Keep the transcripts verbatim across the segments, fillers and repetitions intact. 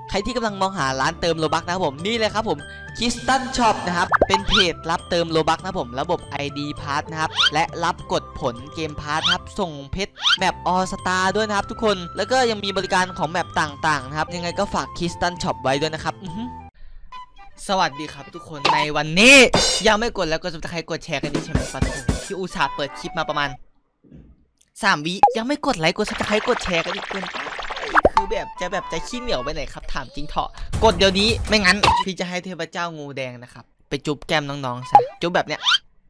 ใครที่กำลังมองหาร้านเติมโลบัคนะครับผมนี่เลยครับผมคิสตันช็อปนะครับเป็นเพจรับเติมโลบัคนะผมระบบ ไอ ดี Pass นะครับและรับกดผลเกมพาร์ทครับส่งเพชรแมปออสตาด้วยนะครับทุกคนแล้วก็ยังมีบริการของแมปต่างๆนะครับยังไงก็ฝากคิสตันช็อปไว้ด้วยนะครับสวัสดีครับทุกคนในวันนี้ยังไม่กดแล้วก็จะใครกดแชร์กันดีใช่ไหมปะทุกคนที่อุตส่าห์เปิดคลิปมาประมาณสามวิยังไม่กดไลค์กดซับสไครต์กดแชร์กันอีกเกินคือแบบจะแบบจะขี้เหนียวไปไหนครับถามจริงเถอะกดเดี๋ยวนี้ไม่งั้นพี่จะให้เทพเจ้างูแดงนะครับไปจุ๊บแก้มน้องๆซะจุ๊บแบบเนี้ย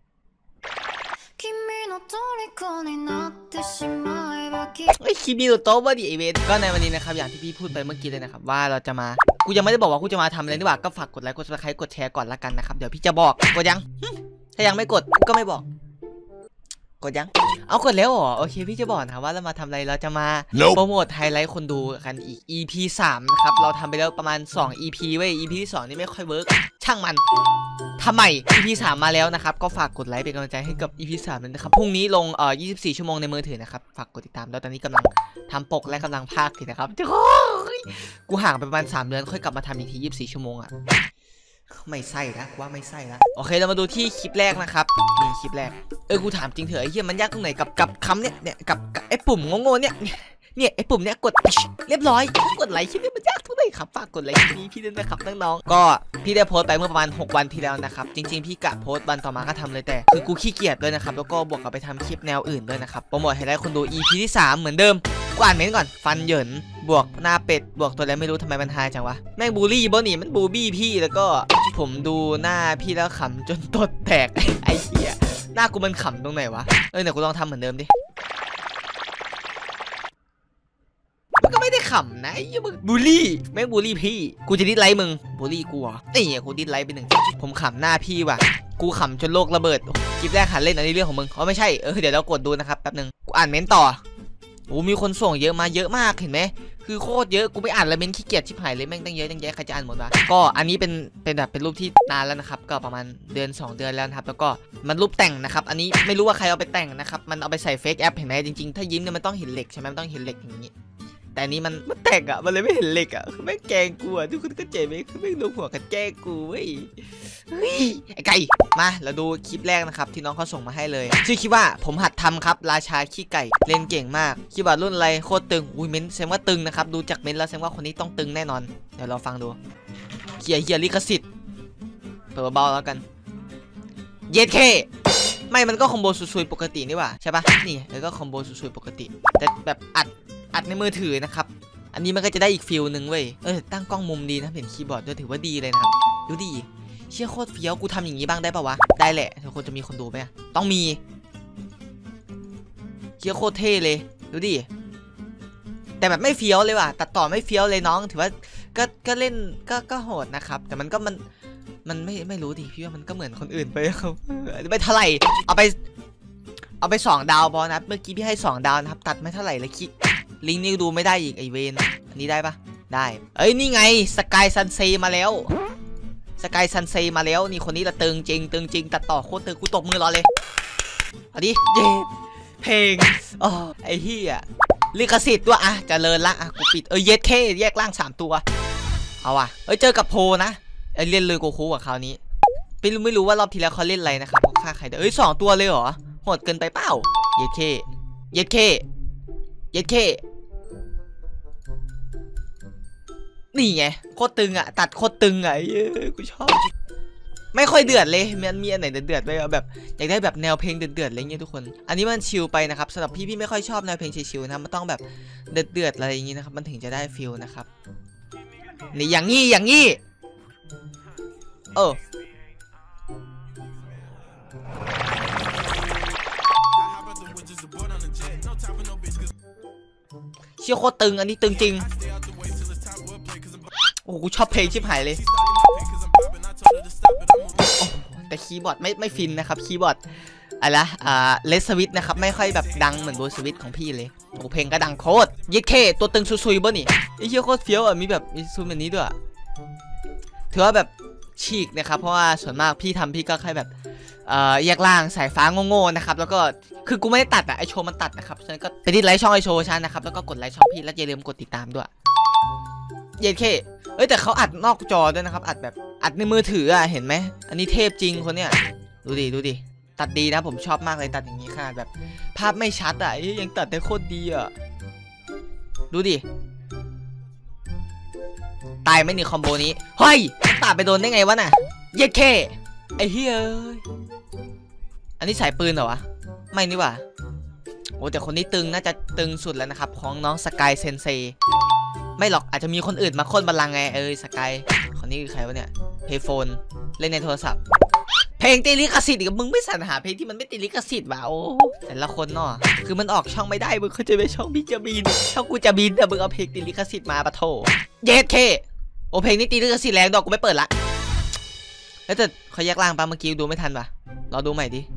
ไอ้คิมิโนโตะว่าดิไอเวนก็ในวันนี้นะครับอย่างที่พี่พูดไปเมื่อกี้เลยนะครับว่าเราจะมากูยังไม่ได้บอกว่ากูจะมาทำอะไรนี่หว่าก็ฝากกดไลค์กดซับสไครต์กดแชร์ก่อนละกันนะครับเดี๋ยวพี่จะบอกกดยังถ้ายังไม่กดก็ไม่บอกกดยังเอากดแล้วเหรอโอเคพี่จะบอกนะว่าเรามาทำอะไรเราจะมา nope. โปรโมทไฮไลท์คนดูกันอีก อี พี สามนะครับเราทำไปแล้วประมาณสอง อี พี เว้ย อี พี ที่สองนี่ไม่ค่อยเวิร์กช่างมันทำไม อี พี สามมาแล้วนะครับก็ฝากกดไลค์เป็นกำลังใจให้กับ อี พี สามเลยนะครับพรุ่งนี้ลงเอ่อยี่สิบสี่ชั่วโมงในมือถือนะครับฝากกดติดตามแล้วตอนนี้กำลังทำปกและกำลังพากย์อยู่นะครับกูห่างไปประมาณสามเดือนค่อยกลับมาทำอีกทียี่สิบสี่ชั่วโมงอะไม่ใช่นะว่าไม่ใช่นะโอเคเรามาดูที่คลิปแรกนะครับนี่คลิปแรกเออกูถามจริงเถอะไอ้เหี้ยมันยากตรงไหนกับกับคำเนี้ยเนี่ยกับไอ้ปุ่มโง่ๆเนี่ยเนี่ยไอ้ปุ่มเนี้ยกดเรียบร้อยกดไลค์คลิปนี้มันยากตรงไหนครับฝากกดไลค์คลิปนี้พี่ด้วยนะครับน้องๆก็พี่ได้โพสต์ไปเมื่อประมาณหกวันที่แล้วนะครับจริงๆพี่กะโพสต์วันต่อมาก็ทำเลยแต่คือกูขี้เกียจด้วยนะครับแล้วก็บวกกับไปทำคลิปแนวอื่นด้วยนะครับโปรโมทให้ได้คนดู อี พี ที่สามเหมือนเดิมกูอ่านเม้นก่อนฟันเหยินบวกหน้าเป็ดบวกตัวอะไรไม่รู้ทำไมมันหายจังวะแม่งบูลลี่บอนี่มันบูบี้พี่แล้วก็ผมดูหน้าพี่แล้วขำจนตดแตกไอ้เหี้ยหน้ากูมันขำตรงไหนวะเออเดี๋ยวกูลองทำเหมือนเดิมดิมันก็ไม่ได้ขำนะไอ้เหี้ยมึงบูลลี่แม่งบูลลี่พี่กูจะดิสไลค์มึงบูลลี่กูอ่ะนี่กูดิสไลค์ไปหนึ่งผมขำหน้าพี่ว่ะกูขำจนโลกระเบิดคลิปแรกหันเล่นอันนี้เรื่องของมึงอ๋อไม่ใช่เออเดี๋ยวเรากดดูนะครับแป๊บนึงกูอ่านเม้นต่อโอ้มีคนส่งเยอะมาเยอะมากเห็นไหมคือโคตรเยอะกูไม่อ่านแล้วเม้นขี้เกียจชิบหายเลยแม่งตั้งเยอะตั้งแยะใครจะอ่านหมดวะก็อันนี้เป็นเป็นแบบเป็นรูปที่นานแล้วนะครับก็ประมาณเดือนสองเดือนแล้วนะครับแล้วก็มันรูปแต่งนะครับอันนี้ไม่รู้ว่าใครเอาไปแต่งนะครับมันเอาไปใส่เฟซแอปเห็นไหมจริงๆถ้ายิ้มเนี่ยมันต้องเห็นเหล็กใช่ไหมมันต้องเห็นเหล็กอย่างนี้แต่นี้มันมันแต่งอ่ะมันเลยไม่เห็นเหล็กอ่ะคือไม่แกล้งกูอ่ะทุกคนก็เจ็บไหมคือไม่รู้หัวกันแกล้งกูเว้ยเฮ้ยไอ้ไก่มาเราดูคลิปแรกนะครับที่น้องเขาส่งมาให้เลยชื่อคลิปว่าผมหัดทำครับราชาขี้ไก่เล่นเก่งมากคลิปว่ารุ่นอะไรโคตรตึงอุ้ยเม้นแสดงว่าตึงนะครับดูจากเม้นแล้วแสดงว่าคนนี้ต้องตึงแน่นอนเดี๋ยวเราฟังดูเฮียเฮียลิขสิทธิ์เปิดเบาๆแล้วกันเย็ดเคไม่มันก็คอมโบซุยๆปกตินี่หว่าใช่ปะนี่แล้วก็คอมโบซุยๆปกติแต่แบบอัดอัดในมือถือนะครับอันนี้มันก็จะได้อีกฟิลหนึ่งเว้ยเออตั้งกล้องมุมดีนะเห็นคีย์บอร์ดด้วยถือว่าดีเลยนะครับดูดีเชี่ยโคตรเฟี้ยวกูทำอย่างนี้บ้างได้ปะวะได้แหละทุกคนจะมีคนดูไหมต้องมีเชี่ยโคตรเท่เลยดูดิแต่แบบไม่เฟี้ยวเลยว่ะตัดต่อไม่เฟี้ยวเลยน้องถือว่าก็ก็เล่นก็ก็โหดนะครับแต่มันก็มันมันไม่ไม่รู้ดิพี่ว่ามันก็เหมือนคนอื่นไปครับไม่เท่าไหร่เอาไปเอาไปสองดาวพอนะเมื่อกี้พี่ให้สองดาวนะครับตัดไม่เท่าไหร่เลยคลิกลิงก์นี่ดูไม่ได้อีกไอเวนอันนี้ได้ปะได้เอ้ยนี่ไงสกายซันเซมาแล้วสกายซันเซมาแล้วนี่คนนี้ละตึงจริงตึงจริงตัดต่อโคตรตึงกูตบมือรอเลยเอาดิเย้เพลงอ๋อไอ้เหี้ยลิขสิทธิ์ด้วยอ่ะเจริญละอ่ะกูปิดเอ้ยเย็ดเคแยกล่างสามตัวเอาว่ะเอ้ยเจอกับโพนะไอ้เล่นเลยโกคูกับคราวนี้ไม่รู้ไม่รู้ว่ารอบที่แล้วเขาเล่นอะไรนะครับเขาฆ่าใครเอ้ยสองตัวเลยเหรอโหดเกินไปเปล่าเย็ดเคเย็ดเคเย็ดเคนี่ไงโคตรตึงอ่ะตัดโคตรตึงอ่ะเย้กูชอบไม่ค่อยเดือดเลยมันมีอันไหนเดือดๆไหมแบบอยากได้แบบแนวเพลงเดือดๆอะไรเงี้ยทุกคนอันนี้มันชิลไปนะครับสำหรับพี่พี่ไม่ค่อยชอบแนวเพลงชิลๆนะมันต้องแบบเดือดๆอะไรอย่างงี้นะครับมันถึงจะได้ฟิลนะครับนี่อย่างงี้อย่างงี้เออเชี่ยโคตรตึงอันนี้ตึงจริงโอ้กูชอบเพลงชิบหายเลยแต่คีย์บอร์ดไม่ไม่ฟินนะครับคีย์บอร์ดอะไรอ่าเลสวิตนะครับไม่ค่อยแบบดังเหมือนโบสวิตของพี่เลยโอ้เพลงก็ดังโคตรยิดเคตัวตึงซุยๆบ่นี่ไอ้เชี่ยโคตรเฟี้ยวอ่ะมีแบบมีซูมแบบนี้ด้วยถือว่าแบบฉีกนะครับเพราะว่าส่วนมากพี่ทำพี่ก็แค่แบบเอ่อแยกล่างสายฟ้าโง่ๆนะครับแล้วก็คือกูไม่ได้ตัดอะไอโชว์มันตัดนะครับฉะนั้นก็ไปดิสไลค์ช่องไอโชว์ชันนะครับแล้วก็กดไลค์ช่องพี่แล้วอย่าลืมกดติดตามด้วยเย็นเคเอ้ยแต่เขาอัดนอกจอด้วยนะครับอัดแบบอัดในมือถืออ่ะเห็นไหมอันนี้เทพจริงคนเนี้ยดูดิดูดิตัดดีนะผมชอบมากเลยตัดอย่างนี้ขนาดแบบภาพไม่ชัดอ่ะยังตัดได้โคตรดีอ่ะดูดิตายไม่หนีคอมโบนี้เฮ้ยตัดไปโดนได้ไงวะน่ะเย็ดเคไอ้เฮ้ยอันนี้สายปืนเหรอวะไม่นี่ว่ะโอ้แต่คนนี้ตึงน่าจะตึงสุดแล้วนะครับของน้องสกายเซนเซไม่หรอกอาจจะมีคนอื่นมาโค่นบัลลังก์ไงเออสกายคนนี้คือใครวะเนี่ยเพย์โฟนเล่นในโทรศัพท์เพลงตีลิขสิทธิ์กับมึงไม่สรรหาเพลงที่มันไม่ตีลิขสิทธิ์ว่ะโอ้แต่ละคนเนาะคือมันออกช่องไม่ได้มึงเขาจะไปช่องพี่จะบินช่องกูจะบินแต่มึงเอาเพลงตีลิขสิทธิ์มาปะโถเย็ดเคโอเพลงนี้ตีลิขสิทธิ์แรงดอกกูไม่เปิดละแล้วแต่เขาแยกล่างปะเมื่อกี้ดูไม่ทันปะรอดูใหม่ดิ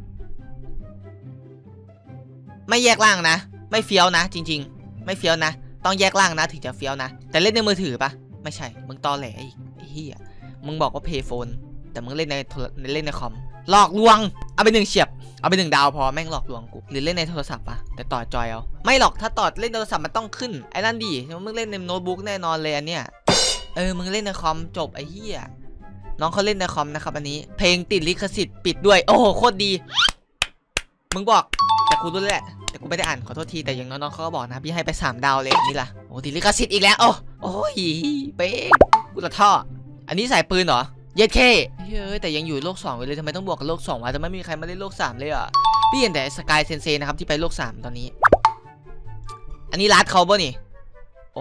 ไม่แยกล่างนะไม่เฟี้ยวนะจริงๆไม่เฟี้ยวนะต้องแยกล่างนะถึงจะเฟี้ยวนะแต่เล่นในมือถือปะไม่ใช่มึงตอแหลไอ้เหี้ยมึงบอกว่าเพย์โฟนแต่มึงเล่นในเล่นในคอมหลอกลวงเอาไปหนึ่งเฉียบเอาไปหนึ่งดาวพอแม่งหลอกลวงกูหรือเล่นในโทรศัพท์ปะแต่ต่อจอยเอาไม่หรอกถ้าต่อเล่นโทรศัพท์มันต้องขึ้นไอ้นั่นดิมึงเล่นในโน้ตบุ๊กแน่นอนเลยอันเนี้ยเออมึงเล่นในคอมจบไอ้เหี้ยน้องเขาเล่นในคอมนะครับอันนี้เพลงติดลิขสิทธิ์ปิดด้วยโอ้โหโคตรดีมึงบอกแต่กูรู้แหละแต่กูไม่ได้อ่านขอโทษทีแต่อย่างน้องๆเขาก็บอกนะพี่ให้ไปสามดาวเลยนี่ล่ะโอ้ติดลิขสิทธิ์อีกแล้วโอ้โอ้ยเป๊ะกูละท่ออันนี้สายปืนเหรอเย็ดเคเฮ้ยแต่ยังอยู่โลกสองเลยทำไมต้องบวกกับโลกสองวะแต่ไม่มีใครมาเล่นโลกสามเลยอ่ะพี่เห็นแต่สกายเซนเซนะครับที่ไปโลกสามตอนนี้อันนี้รัดเขาป่ะนี่โอ้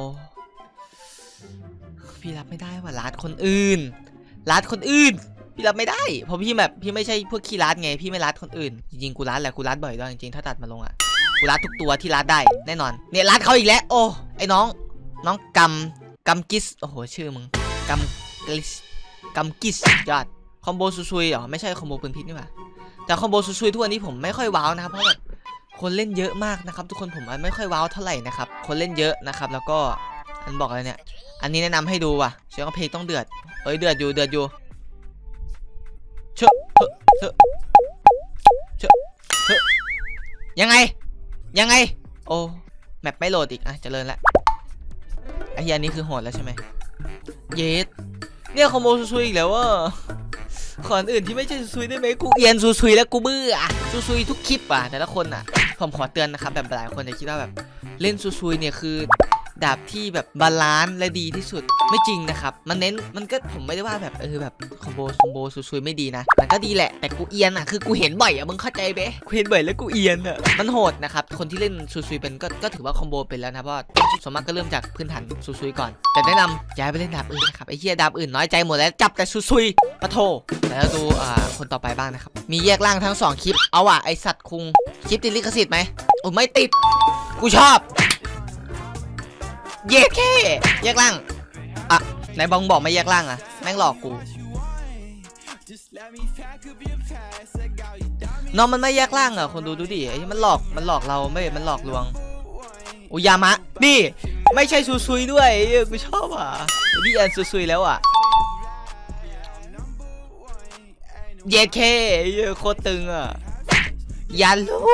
พี่รับไม่ได้ว่ะรัดคนอื่นรัดคนอื่นพี่รับไม่ได้เพราะพี่แบบพี่ไม่ใช่พวกขี้รัดไงพี่ไม่รัดคนอื่นจริงๆกูรัดแหละกูรัดบ่อยด้วยจริงๆถ้าตัดมาลงอ่ะกูรัดทุกตัวที่รัดได้แน่นอนเนี่ยรัดเขาอีกแล้วโอ้ไอ้น้องน้องกัมกัมกิสโอ้โหชื่อมึงกัมกิสกัมกิสยอดคอมโบซุยๆเหรอไม่ใช่คอมโบปืนพิษนี่หว่าแต่คอมโบซุยๆทุกวันนี้ผมไม่ค่อยว้าวนะครับเพราะแบบคนเล่นเยอะมากนะครับทุกคนผมไม่ค่อยว้าวเท่าไหร่นะครับคนเล่นเยอะนะครับแล้วก็อันบอกอะไรเนี่ยอันนี้แนะนำให้ดูว่ะเสียงเพลงต้องเดือดเอ้ยเดือดอยู่เดือดอยู่เชอะเชอะเชอะเชอะยังไงยังไงโอ้แมปไม่โหลดอีกอ่ะเจริญละไอ้ยันนี้คือโหดแล้วใช่ไหมเยสเนี่ยคอมโบซุยอีกแล้วว่าขออื่นที่ไม่ใช่ซุยได้ไหมกูเอียนซุยแล้วกูเบื่อซุยทุกคลิปอ่ะแต่ละคนอ่ะผมขอเตือนนะครับแบบหลายคนจะคิดว่าแบบเล่นซุยเนี่ยคือดาบที่แบบบาลานซ์และดีที่สุดไม่จริงนะครับมันเน้นมันก็ผมไม่ได้ว่าแบบเออแบบคอมโบคอมโบซุยไม่ดีนะมันก็ดีแหละแต่กูเอียนอ่ะคือกูเห็นบ่อยอ่ะมึงเข้าใจไหมกูเห็นบ่อยแล้วกูเอียนอ่ะมันโหดนะครับคนที่เล่นซุยเป็นก็ก็ถือว่าคอมโบเป็นแล้วนะเพราะส่วนมากก็เริ่มจากพื้นฐานซุยก่อนแต่แนะนำย้ายไปเล่นดาบอื่นนะครับไอ้เหี้ยดาบอื่นน้อยใจหมดแล้วจับแต่ซุยปะโถแล้วดูอ่าคนต่อไปบ้างนะครับมีแยกล่างทั้งสองคลิปเอาอ่ะไอสัตว์คุงคลิปติดลิขสิทธิ์ไหมโอ้ไม่ติดกูชอบเย็ดแค่แยกล่างอ่ะไหนบองบอกไม่แยกล่างอ่ะแม่งหลอกกูน้องมันไม่แยกล่างอ่ะคนดูดูดิไอ้มันหลอกมันหลอกเราไม่มันหลอกลวงอุยามะนี่ไม่ใช่ซุยๆด้วยเออกูชอบอ่ะพี่แอนซุยๆแล้วอ่ะเย็ดแค่โคตรตึงอ่ะยันลู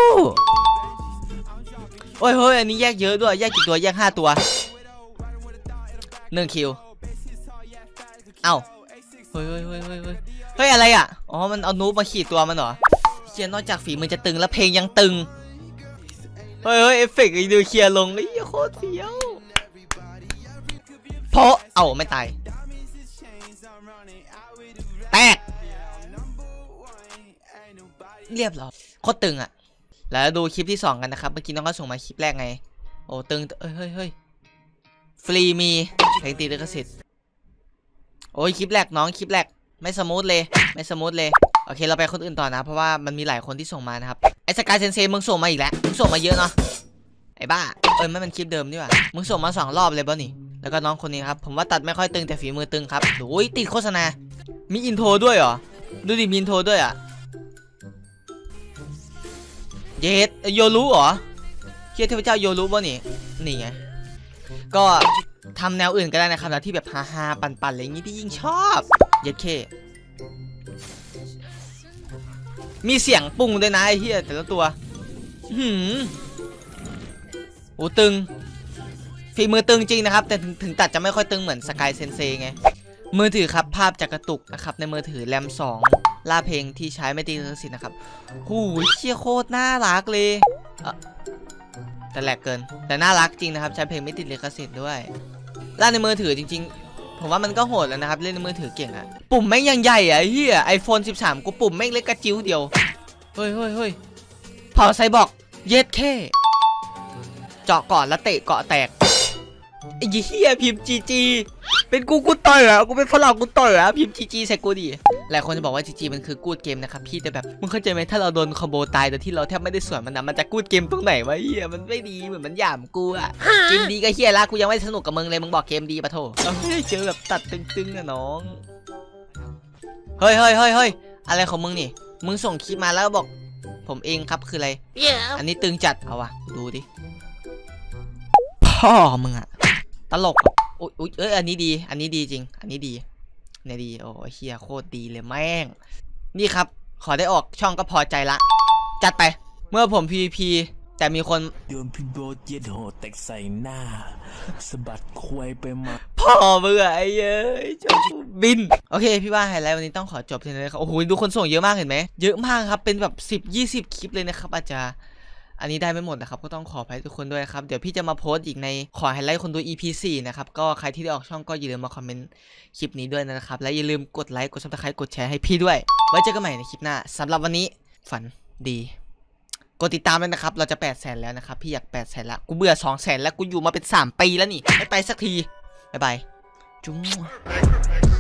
โอ้ยเฮ้ยอันนี้แยกเยอะด้วยแยกกี่ตัวแยกห้าตัวหนึ่งคิวเอ้าเฮ้ยเฮ้ยเฮ้ยเฮ้ยเฮ้ยอะไรอ่ะอ๋อมันเอานูบมาขีดตัวมันเหรอเชียร์นอกจากฝีมือจะตึงแล้วเพลงยังตึงเฮ้ยเฮ้ยเอฟเฟกต์ดูเคลียร์ลงไอ้โคตรเฟี้ยวเพราะเอ้าไม่ตายแตกเรียบร้อยโคตรตึงอ่ะแล้วดูคลิปที่สองกันนะครับเมื่อกี้น้องก็ส่งมาคลิปแรกไงโอ้ตึงเฮ้ยเฮ้ยเฮ้ยฟรีมีเพลงตีลิขสิทธิ์โอ้ยคลิปแรกน้องคลิปแรกไม่สมูทเลยไม่สมูทเลยโอเคเราไปคนอื่นต่อนะเพราะว่ามันมีหลายคนที่ส่งมานะครับไอ้สกายเซนเซมึงส่งมาอีกแล้วมึงส่งมาเยอะเนาะไอ้บ้าเออไม่เป็นคลิปเดิมดีกว่ามึงส่งมาสองรอบเลยป่ะนี่แล้วก็น้องคนนี้ครับผมว่าตัดไม่ค่อยตึงแต่ฝีมือตึงครับโอ้ยติดโฆษณามีอินโทรด้วยเหรอดูดิมีอินโทรด้วยอ่ะเยสโยรู้เหรอเฮียเทพเจ้าโยรู้ป่ะนี่นี่ไงก็ทำแนวอื่นก็ได้นะครับแล้วที่แบบฮาฮาปั่นๆอะไรอย่างงี้พี่ยิ่งชอบเย็ดเคมีเสียงปุ้งด้วยนะไอ้เหี้ยแต่ละตัวหืมโอ้ตึงฝีมือตึงจริงนะครับแต่ถึงถึงตัดจะไม่ค่อยตึงเหมือนสกายเซนเซไงมือถือครับภาพจะกระตุกนะครับในมือถือแรมสองล่าเพลงที่ใช้ไม่ติดลิขสิทธิ์นะครับหูยเชี่ยโคตรน่ารักเลยแต่แหลกเกินแต่น่ารักจริงนะครับใช้เพลงไม่ติดลิขสิทธิ์ด้วยล่าในมือถือจริงๆผมว่ามันก็โหดแล้วนะครับเล่นในมือถือเก่งอะปุ่มแม่งยังใหญ่อะเฮียไอโฟนสิบสามกูปุ่มแม่งเล็กกระจิ้วเดียวเฮ้ยเฮ้ยเฮ้ยเผาไซบอร์กเย็ดแค่เจาะก่อนแล้วเตะเกาะแตกไอ้เหี้ยพิมพ์จีจีเป็นกูกูต่อยอ่ะกูเป็นฝรั่งกูต่อยอ่ะพิมพ์จีจีใส่กูดิหลายคนจะบอกว่าจีจีมันคือกูดเกมนะครับพี่แต่แบบมึงเข้าใจไหมถ้าเราโดนคอมโบตายโดยที่เราแทบไม่ได้สวนมันนะมันจะกูดเกมตรงไหนวะเหี้ยมันไม่ดีเหมือนมันหยามกูอ่ะเกมดีก็เหี้ยละกูยังไม่สนุกกับมึงเลยมึงบอกเกมดีปะโถเราไม่ได้เจอแบบตัดตึงๆอะน้องเฮ้ยเฮ้ยเฮ้ยเฮ้ยอะไรของมึงนี่มึงส่งคลิปมาแล้วบอกผมเองครับคืออะไร yeah. อันนี้ตึงจัดเอาวะดูดิพ่อมึงอะตลกอุ๊ยอุ๊ยเอ้ยอันนี้ดีอันนี้ดีจริงอันนี้ดีเนี่ยดีโอ้เฮียโคตรดีเลยแม่งนี่ครับขอได้ออกช่องก็พอใจละจัดไปเมื่อผม พี วี พี แต่มีคนโดนพี่โบ๊ทเย็ดโหดแตกใส่หน้าสะบัดควยไปมาพ่อมึงอะไอ้เอ้ยจบบินโอเคพี่ว่าไฮไลท์วันนี้ต้องขอจบทีนี้ครับโอ้โหดูคนส่งเยอะมากเห็นไหมเยอะมากครับเป็นแบบสิบ ยี่สิบคลิปเลยนะครับอาจจะอันนี้ได้ไม่หมดนะครับก็ต้องขออภัยทุกคนด้วยครับเดี๋ยวพี่จะมาโพสต์อีกในขอไฮไลท์คนดู อี พี สี่นะครับก็ใครที่ได้ออกช่องก็อย่าลืมมาคอมเมนต์คลิปนี้ด้วยนะครับและอย่าลืมกดไลค์กดซับสไครต์กดแชร์ให้พี่ด้วยไว้เจอกันใหม่ในคลิปหน้าสำหรับวันนี้ฝันดีกดติดตามเลยนะครับเราจะแปดแสนแล้วนะครับพี่อยากแปดแสนละกูเบื่อสองแสนแล้วกูอยู่มาเป็นสามปีแล้วนี่ไม่ไปสักทีบ๊ายบายจุ๊ม